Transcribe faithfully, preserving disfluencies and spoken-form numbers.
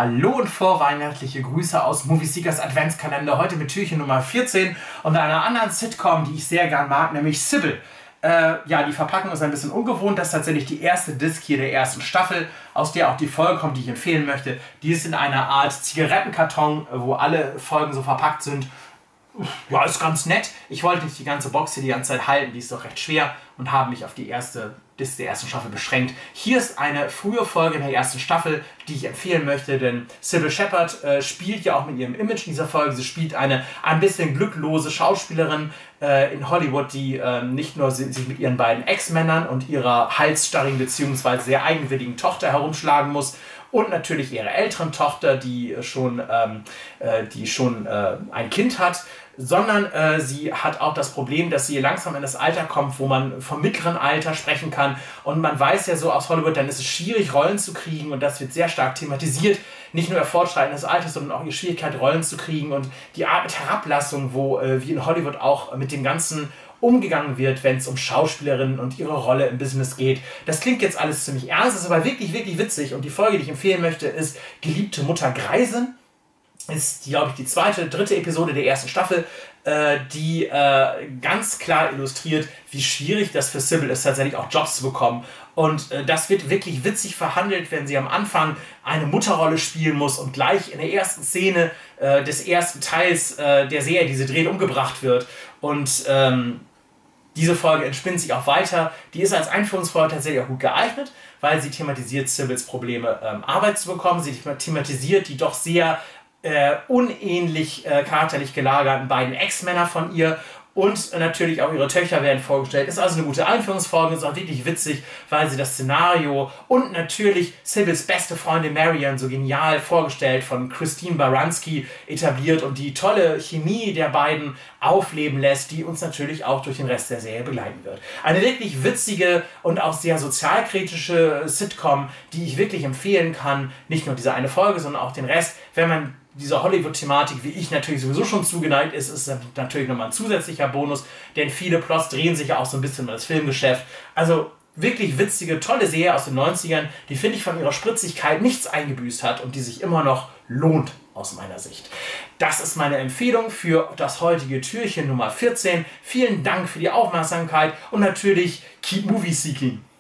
Hallo und vorweihnachtliche Grüße aus Movie Seekers Adventskalender. Heute mit Türchen Nummer vierzehn und einer anderen Sitcom, die ich sehr gern mag, nämlich Sybil. Äh, ja, die Verpackung ist ein bisschen ungewohnt. Das ist tatsächlich die erste Disc hier der ersten Staffel, aus der auch die Folge kommt, die ich empfehlen möchte. Die ist in einer Art Zigarettenkarton, wo alle Folgen so verpackt sind. Ja, ist ganz nett. Ich wollte nicht die ganze Box hier die ganze Zeit halten, die ist doch recht schwer, und habe mich auf die erste Disc der ersten Staffel beschränkt. Hier ist eine frühe Folge in der ersten Staffel, die ich empfehlen möchte, denn Cybill Shepherd äh, spielt ja auch mit ihrem Image in dieser Folge. Sie spielt eine ein bisschen glücklose Schauspielerin äh, in Hollywood, die äh, nicht nur sich mit ihren beiden Ex-Männern und ihrer halsstarrigen bzw. sehr eigenwilligen Tochter herumschlagen muss, und natürlich ihre älteren Tochter, die schon, ähm, äh, die schon äh, ein Kind hat, sondern äh, sie hat auch das Problem, dass sie langsam in das Alter kommt, wo man vom mittleren Alter sprechen kann. Und man weiß ja so aus Hollywood, dann ist es schwierig, Rollen zu kriegen, und das wird sehr stark thematisiert. Nicht nur ihr Fortschreiten des Alters, sondern auch ihre Schwierigkeit, Rollen zu kriegen, und die Art mit Herablassung, wo äh, wie in Hollywood auch mit dem Ganzen umgegangen wird, wenn es um Schauspielerinnen und ihre Rolle im Business geht. Das klingt jetzt alles ziemlich ernst, ist aber wirklich, wirklich witzig. Und die Folge, die ich empfehlen möchte, ist Geliebte Mutter Greisin. Ist, glaube ich, die zweite, dritte Episode der ersten Staffel, äh, die äh, ganz klar illustriert, wie schwierig das für Sybil ist, tatsächlich auch Jobs zu bekommen. Und äh, das wird wirklich witzig verhandelt, wenn sie am Anfang eine Mutterrolle spielen muss und gleich in der ersten Szene äh, des ersten Teils äh, der Serie, die sie dreht, umgebracht wird. Und ähm, diese Folge entspinnt sich auch weiter. Die ist als Einführungsfolge tatsächlich auch gut geeignet, weil sie thematisiert Sybils Probleme, ähm, Arbeit zu bekommen. Sie thematisiert die doch sehr äh, unähnlich äh, charakterlich gelagerten beiden Ex-Männer von ihr. Und natürlich auch ihre Töchter werden vorgestellt. Ist also eine gute Einführungsfolge, ist auch wirklich witzig, weil sie das Szenario und natürlich Sybils beste Freundin Marian so genial vorgestellt von Christine Baranski etabliert und die tolle Chemie der beiden aufleben lässt, die uns natürlich auch durch den Rest der Serie begleiten wird. Eine wirklich witzige und auch sehr sozialkritische Sitcom, die ich wirklich empfehlen kann. Nicht nur diese eine Folge, sondern auch den Rest. Wenn man dieser Hollywood-Thematik, wie ich natürlich sowieso schon zugeneigt ist, ist natürlich nochmal ein zusätzlicher Bonus, denn viele Plots drehen sich ja auch so ein bisschen um das Filmgeschäft. Also wirklich witzige, tolle Serie aus den neunzigern, die, finde ich, von ihrer Spritzigkeit nichts eingebüßt hat und die sich immer noch lohnt aus meiner Sicht. Das ist meine Empfehlung für das heutige Türchen Nummer vierzehn. Vielen Dank für die Aufmerksamkeit und natürlich keep movie seeking.